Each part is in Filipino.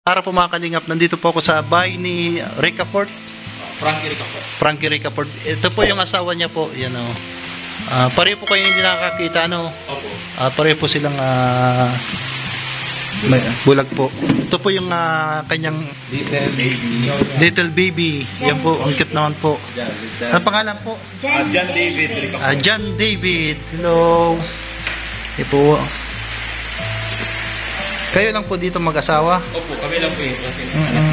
Para po mga kalingap, nandito po ako sa bahay ni Ricafort. Frankie Ricafort. Frankie Ricafort. Ito po yung asawa niya po. Yan o. Pareho po kayo hindi nakakita, ano? Opo. Pareho po silang bulag po. Ito po yung kanyang Little baby. little baby. Yan po, ang cute naman po. Ang pangalan po? John David Ricafort. John David. Hello. Ito po. Kayo lang po dito mag-asawa? Opo, kami lang po yun. Kasi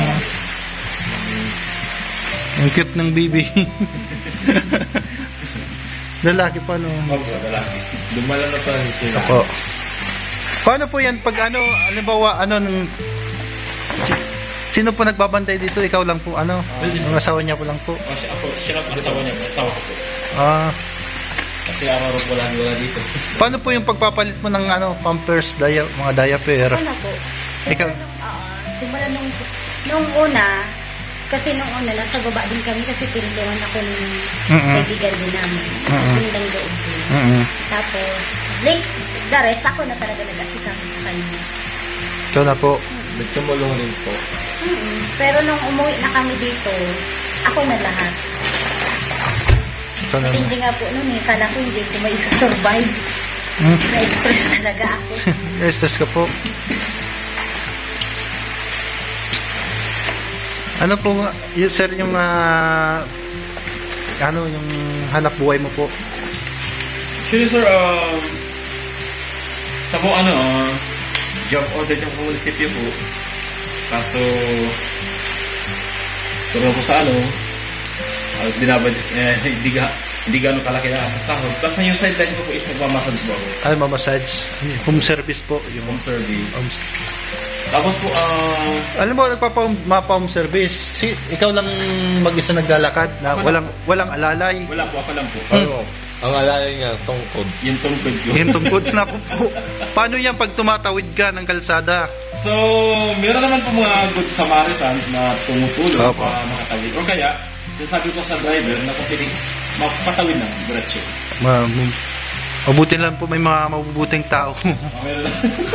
Ang cute ng baby. Lalaki pa, no? Opo, lalaki. Dumalan na pa. Opo. Paano po yan pag halimbawa, sino po nagbabantay dito? Ikaw lang po, ang asawa niya po lang po? Siya lang asawa niya. Asawa ko po. Kasi araw-araw wala dito. Paano po yung pagpapalit mo ng pampers, mga diaper? Ano po? Ikaw? Simula nung una, kasi nung una, nasa baba din kami kasi tinulungan ako ng kaibigan din namin. Tinulungan loob din. Tapos, the rest, ako na talaga nag-asikaso sa kanya. Ikaw na po. Nagtumulong rin po. Pero nung umuwi na kami dito, ako na lahat. Ikaw na. Hindi nga po nun kala ko hindi ko may survive. Na-stress talaga ako. Na-stress ka po. Ano po, sir, yung yung hanap buhay mo po? Actually, sir, sa po job order ng munisipyo po. Kaso, tulong ko sa hindi gano'ng kalaki na sahod. Plus, yung sideline ko po is magmamassage po ako. Ay, mamassage. Home service po. Yung Home service. Tapos po, alam mo, nagpapa-home service. Ikaw lang mag-isa naglalakad na walang alalay. wala po, ako lang po. Ang alalay niya, tungkod. Yung tungkod ko. Yung tungkod na po. Paano yan pag tumatawid ka ng kalsada? So, meron naman po mga good Samaritan na tumutulong Opo. para makatawid. O kaya, sinasabi ko sa driver na kung piling mapatawid na, diretso. Mabuti lang po, may mga mabubuting tao. Okay lang.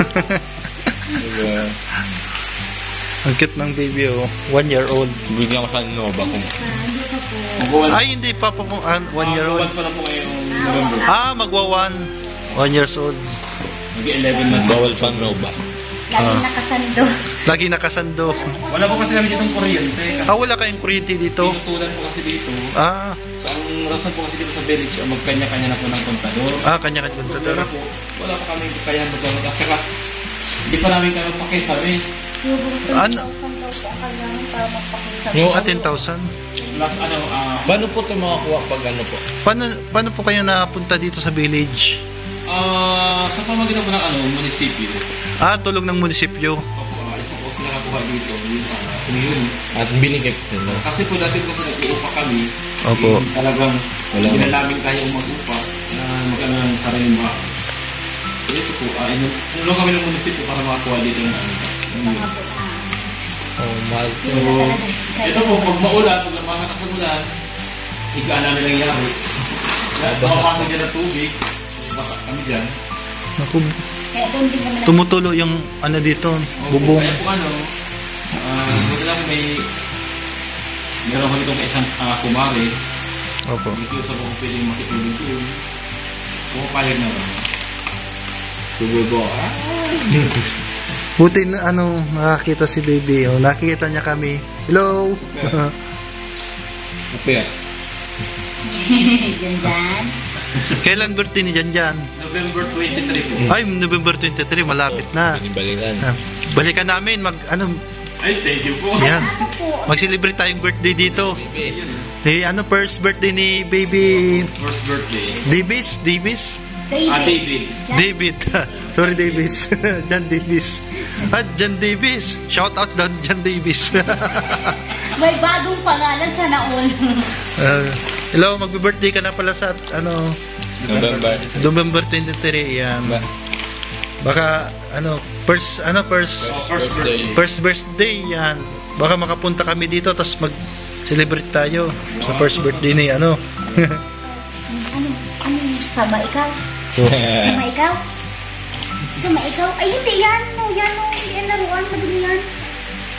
Ang cute ng baby, 1 year old. Bigyan ko sa Nova kung Hindi pa po. Ay, hindi pa po 1 year old. Pa lang po ngayong November. Magwa 1 years old. Mag-11 months. bawal pa Nova. Laging nakasando. Lagi nakasando. Wala po kasi kami ditong kuryente. Kasi Wala kayong kuryente dito? pinutulan po kasi dito. So, ang rason po kasi dito sa village, magkanya-kanya na po ng kontador. Kanya-kanya Problema kontador. po, wala pa kami kaya magkano. At saka, hindi pa namin kaya magpakisabi. Yung Ano? 10,000 daw po ang kailangan para magpakisabi. 10,000? Plus, Paano po ito makakuha pag po? Paano po kayo napunta dito sa village? sa pamagitan po ng munisipyo. Tulong ng munisipyo. Opo, isa po sila nakuha dito. Yun. At binigay po no? Kasi po dati po kasi nag-uupa kami. Opo. Talagang Wala hindi na namin kaya mag-upa na magkano ng sariling bahay. So ito po, inulong kami ng munisipyo para makakuha dito ng Mga buwan. Mahal po. So, ito po, pag maulan, pag lumakas sa ulan, higaan namin lang yari. Nakapasag dyan ng tubig, basak kami dyan. Naku, Kaya doon din kami tumutulo yung dito, bubong. Kaya po buti lang meron ko ditong isang kumari. Opo. Hindi ko sa kung pwedeng makitulong doon. Pumapayag na lang. Sububo. Buti na nakakita si baby. Nakikita niya kami. Hello. Kapit. dyan. Kailan birthday ni Janjan? November 23 po. Ay, November 23, malapit na. Binibalikan. Balikan namin Ay, thank you po. yan. Ano po? Mag-celebrate tayong birthday dito. Baby. First birthday ni baby First birthday. Davis? David. David. Jan- David. Sorry, Davis. John Davis. John Davis. Shout out down, John Davis. May bagong pangalan sa naon. Hello, magbe-birthday ka na pala sa November. November 23. Yan. Baka first Birthday. first birthday yan. Baka makapunta kami dito tapos mag-celebrate tayo sa first birthday ni Ano? Sama ikaw? Sama ikaw? Sama ikaw? Ay, hindi yan. Yan laruan. Madali yan.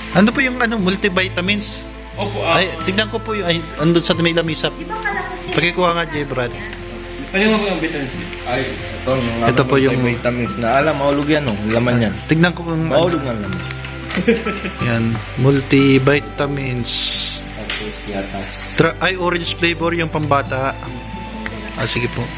Ano po yung multivitamins? Opo, Ay, tignan ko po yung, ay, andun sa may lamisa. Di ba kala ko si... Pakikuha nga, J. Brad. pwede mo po yung vitamins B. Ay, ito yung Ito po yung- vitamins na alam, maulog yan, oh. Laman yan. Tignan ko kung, Maulog na laman. yan, multivitamins. Tapos yata. Ay, orange flavor yung pambata. Sige po.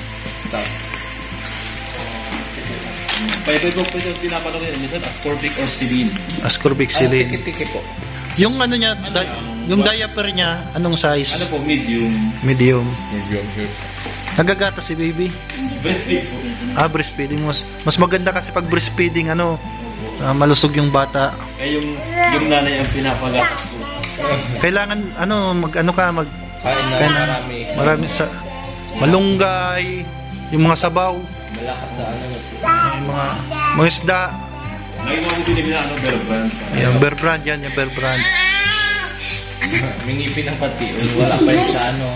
Pwede po yung pinapanood yun. Minsan ascorbic or saline. Ascorbic Silin. Tiki-tiki po. Yung ano niya, Ano yan? yung diaper niya, anong size? Ano po, medium. Medium. Medium here. Nagagata si baby? Breastfeed po. Breastfeeding. Mas maganda kasi pag breastfeeding, malusog yung bata. Eh yung nanay ang pinapagatas po. Kailangan, Kain na Kain- marami. marami sa, malunggay, yung mga sabaw, Malakas sa ano. yung mga isda. Lagi mo binibili na Bear Brand. Yung Bear Brand, yan, yung Bear Brand. May ngipin ng pati. Wala pa yung sa ano.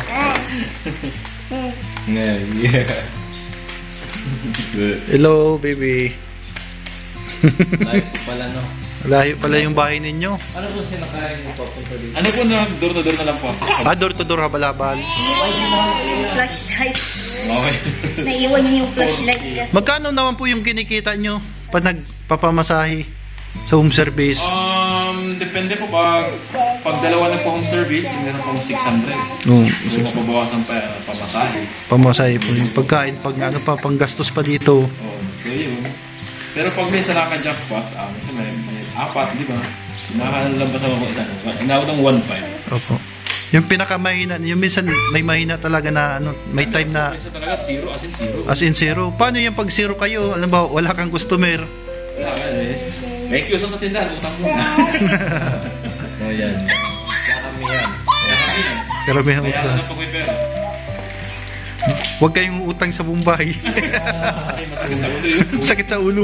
Yeah. Hello, baby. Layo po pala, no? Layo pala yung bahay ninyo. Ano po siya nakain mo papunta dito? Ano po na door to door na lang po? Door to door, habal-habal. Yung flashlight. Okay. Naiwan niyo yung flashlight kasi. Magkano naman po yung kinikita nyo pag nagpapamasahe sa home service? Depende po pag dalawa na po home service, meron pong 600. No, So mapabawasan pa pamasahe. pamasahe po yung pagkain, pag panggastos pa dito. Oh, so yun. Pero pag may salaka jackpot, minsan may 4, di ba? Nakalabas ako isa. Inawat ng 1.5. Opo. Yung pinakamahina, yung minsan may mahina talaga na may time na Minsan talaga 0 as in 0. as in zero. Paano yung pag zero kayo? Alam ba, wala kang customer. Wala ka eh. Thank you sa tindahan, utang mo na. Oh, yan. Kami yan. Kaya kami yan. Pero may Kaya utang. ano pag may pera? Huwag kayong utang sa Bombay. Ay, masakit sa ulo yun. Sakit sa ulo.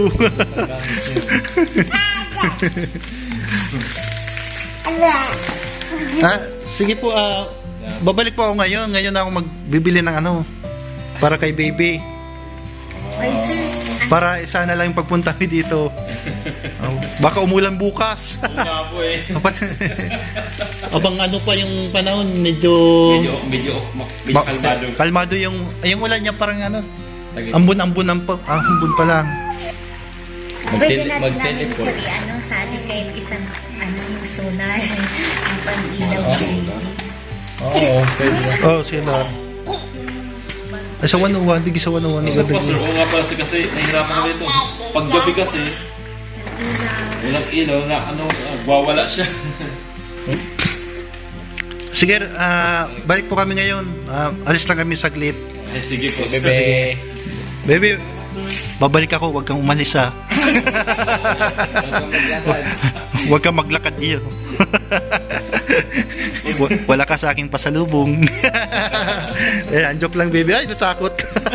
Sige po, babalik po ako ngayon. Ngayon na ako magbibili ng para kay baby. Ay, sir. Para sana lang yung pagpunta mi dito. Baka umulan bukas. Oo nga po eh. Abang pa yung panahon, medyo kalmado. Kalmado yung ulan niya parang Tagit. ambon pa lang. Pwede natin namin Mag-teleport. sir, sa atin kahit isang, yung sonar, ang pang-ilaw. Oo, pwede. Oh, sila. Ay, sa 101, digi sa 101. Isa po sir, oo nga pala kasi nahihirapan ko dito. Pag gabi kasi, walang ilaw na wawala siya. Sige, balik po kami ngayon. Alis lang kami saglit. Eh sige po. Bebe. Baby, babalik ako, huwag kang umalis ha. Huwag kang maglakad iyo. Wala ka sa aking pasalubong. Joke lang baby, ay natakot.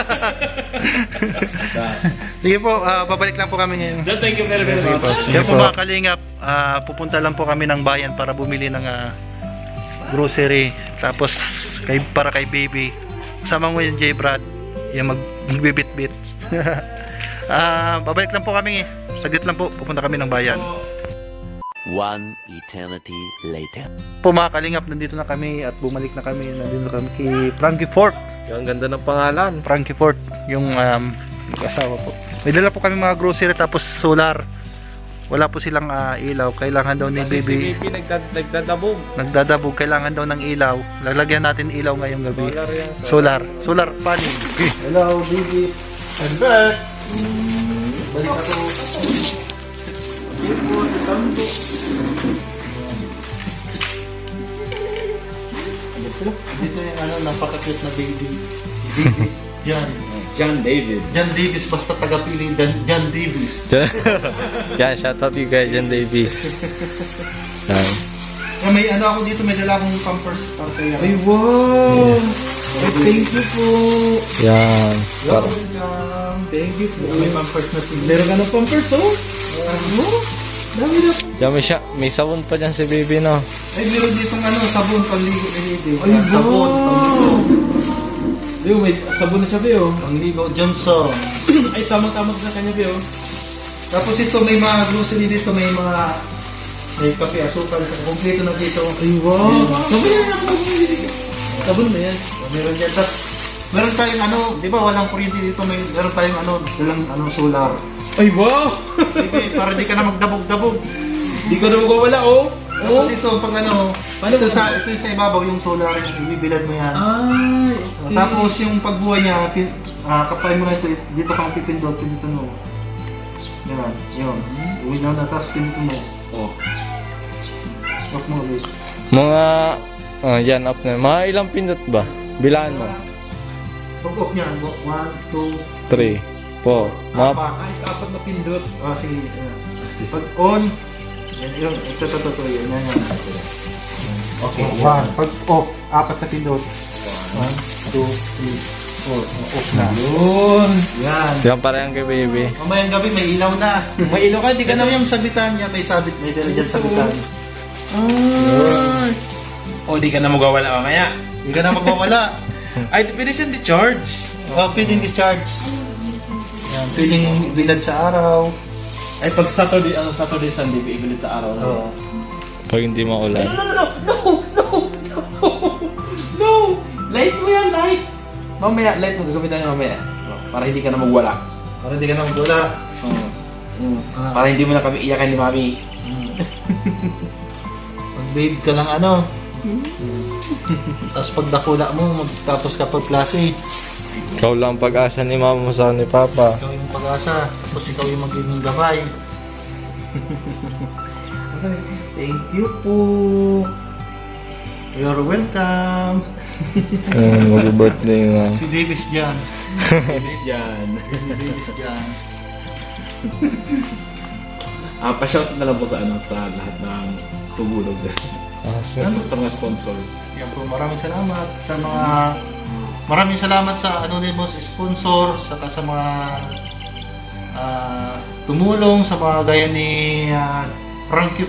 Sige po, babalik lang po kami ngayon. Sir, thank you very much. Yan po mga kalingap, pupunta lang po kami ng bayan para bumili ng grocery. Tapos para kay baby. Kasama mo yung J. Brad, yung magbibit-bit. Babalik lang po kami. Saglit lang po, pupunta kami ng bayan. One eternity later. Po mga kalingap, nandito na kami at bumalik na kami. Nandito kami kay Frankie Fort. Ang ganda ng pangalan. Frankie Fort, yung asawa po. May dala po kami mga grocery tapos solar. Wala po silang ilaw. Kailangan daw ni baby. Si baby nagdadabog. Nagdadabog, kailangan daw ng ilaw. Lalagyan natin ilaw ngayong gabi. Solar yan. Solar panel. Hello baby. I'm back. Balik ako. Dito yung napaka-cute na baby. John David. John Davis, basta taga-pili John Davis. Yan, shoutout you guys, Jan Davey. May ako dito, may dala akong pampers para sa'yo. Ay, wow! Thank you po. Yan. Welcome. Thank you po. May pampers na sila. Meron ka ng pampers, oh? Ano? Dami na po. Yan, may sabon pa dyan si baby, no? Ay, meron dito sabon panligo. Ay, sabon, panligo. Leo, may sabon na siya, Beo. Panligo, Johnson. Ay, tamang-tamang na kanya, Beo. Tapos ito, may mga grocery dito, may May kape, asukal, kompleto na dito. Ay, wow. Sabon mo yan. Meron dyan. Tapos, meron tayong ano, di ba walang kuryente dito, meron tayong ano, dalang ano, solar. Ay, wow. Sige, para di ka na magdabog-dabog. Di ko na magwawala, oh. Tapos ito, pag ano, Paano ito ba? sa ibabaw yung solar, ibibilad mo yan. Ay, okay. Tapos yung pagbuhay niya, kapay mo na ito, dito kang pipindot, dito no. Yan, yun. Uwi na na, tapos pinito mo. Oh. Off mo ulit. Mga, yan, up na. Mga ilang pindot ba? Bilaan mo. Pag off niya, 1, 2, 3, 4, mga... Ay, apat na pindot. Sige. Pag on, yan, ito, yan, yan. Okay, One. Pag off, 4 na pindot. 1, 2, 3, 4. Off na. Yun. Yan. Yan parehang kay baby. Mamayang gabi may ilaw na. May ilaw ka, di ka Ito na yung sabitan niya, may sabit, may dala dyan sabitan. Ay. O, di ka na magwawala mamaya. Hindi ka na magwawala. Ay, pwede siyang di-charge. Pwedeng discharge. Yan, pwedeng bilad sa araw. Ay, pag Saturday, Sunday, ibilid sa araw na. Oo. Pag hindi maulan. No! Light mo yan, light! Mamaya, light mo, gagamitan niya mamaya. Para hindi ka na magwala. Para hindi ka na magwala. Para hindi mo na kami iyakan ni Mami. Mag-babe ka lang ano. Tapos pag dakula mo, tapos ka pag klase. Ikaw lang ang pag-asa ni mama mo sa ni papa. Ikaw yung pag-asa. Tapos ikaw yung magiging gabay. Thank you po. You're welcome. Mag-birthday na. Si Davis dyan. Bilis yan. Si Davis dyan. Pa-shout na lang po sa lahat ng tumulog. Sa mga sponsors. Yan po, maraming salamat sa anonymous sponsor, saka sa mga tumulong sa mga gaya ni Frankie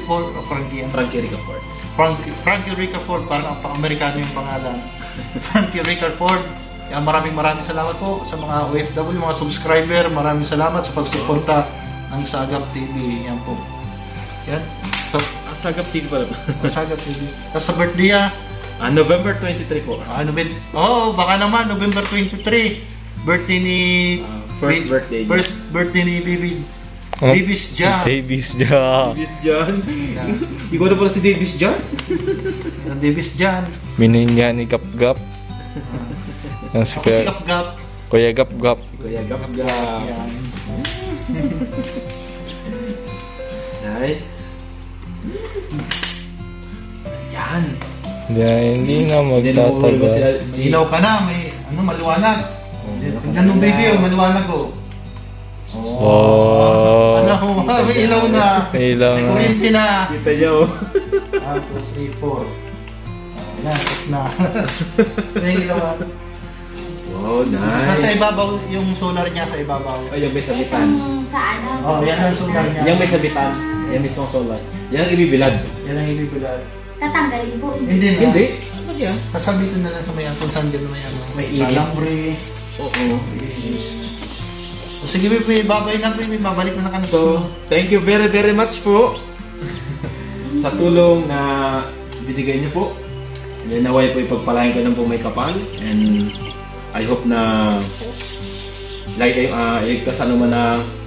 Ricafort, parang pang-Amerikano yung pangalan. Frankie Ricafort. Yan, maraming salamat po sa mga OFW, mga subscriber. Maraming salamat sa pagsuporta ng Sagap TV. Yan po. Yan. So, Sagap TV pala po. Sagap TV. Tapos sa birthday November 23 po. baka naman November 23. Birthday ni First birthday niya. First birthday ni Davis John. Davis John. Davis John. Ikaw na pala si Davis John? Davis John. Minin niya ni Gap Gap. Yan si Ako si Gap. Kuya Gap Gap. Kuya Gap. Yan. Nice. Yan. Hindi na magtatagal. Ilaw ka na, may maliwanag. Tingnan mo baby, maliwanag ko. Oh. May ilaw na. May ilaw May na. kuryente na. Kita niyo. 1, 2, 3, 4. Yan, stop na. May ilaw na. Wow, Nasa nice. ibabaw, yung solar niya sa ibabaw. Ay, yung may sabitan. Yung sa Yan ang solar niya. Yung may sabitan. Yung mismong solar. Yan ang ibibilad. Yan ang ibibilad. tatanggalin po. Hindi na. Hindi. Ano yan? Sasabitin na lang sa mayan kung saan dyan mayan. May irit. Talambre. Oo. O sige, may babay na, may babalik na kami. So, thank you very very much po sa tulong na binigay niyo po. Yan, naway po ipagpalain ko ng po may kapal. And I hope na like iligtas ano man na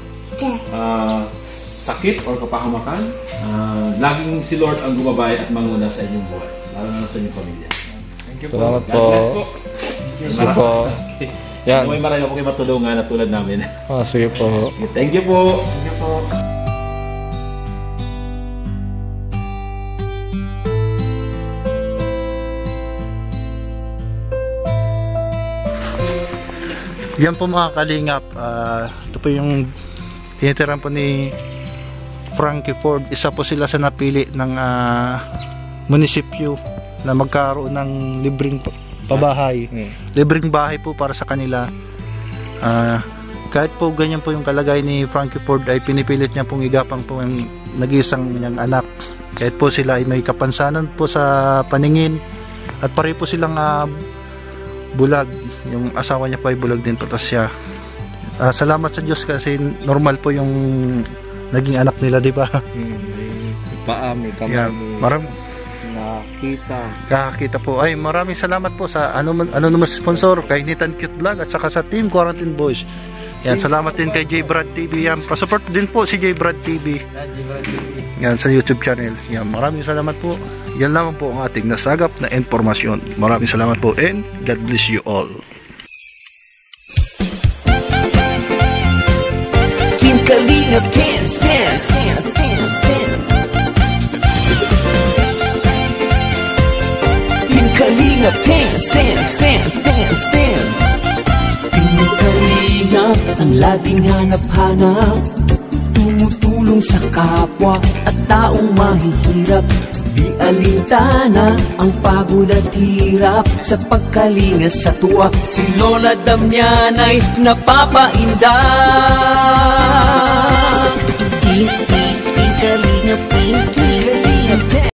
sakit or kapahamakan. Laging si Lord ang gumabay at manguna sa inyong buhay. Lalo na sa inyong pamilya. Thank you po. Salamat God bless po. po. Sige po. Yan. May marami po kayo matulungan na tulad namin. Sige po. Thank you po. Thank you po. Yan po mga kalingap, ito po yung tinitiran po ni Frankie Ford. Isa po sila sa napili ng munisipyo na magkaroon ng libreng pabahay. Libreng bahay po para sa kanila. Kahit po ganyan po yung kalagay ni Frankie Ford, ay pinipilit niya pong igapang po yung nag-isang niyang anak. Kahit po sila ay may kapansanan po sa paningin at pare po silang bulag. Yung asawa niya po ay bulag din po, tas siya. Salamat sa Diyos kasi normal po yung naging anak nila, di ba? paa, may kamay, Yan. nakita. Kakakita po. Ay, maraming salamat po sa anonymous sponsor, kay Nitan Cute Vlog at saka sa Team Quarantine Boys. Yan, salamat din kay J Brad TV. Yan, pa-support din po si J Brad TV. Yan, sa YouTube channel. Yan, maraming salamat po. Yan lamang po ang ating nasagap na informasyon. Maraming salamat po and God bless you all. Team Kalingap dance, dance, dance, dance, dance. Team Kalingap dance, dance, dance, dance, dance. Team Kalingap ang laging hanap-hanap, tumutulong sa kapwa at taong mahihirap. Di alintana ang pagod at hirap, sa pagkalinga sa tuwa si Lola Damianay napapainda.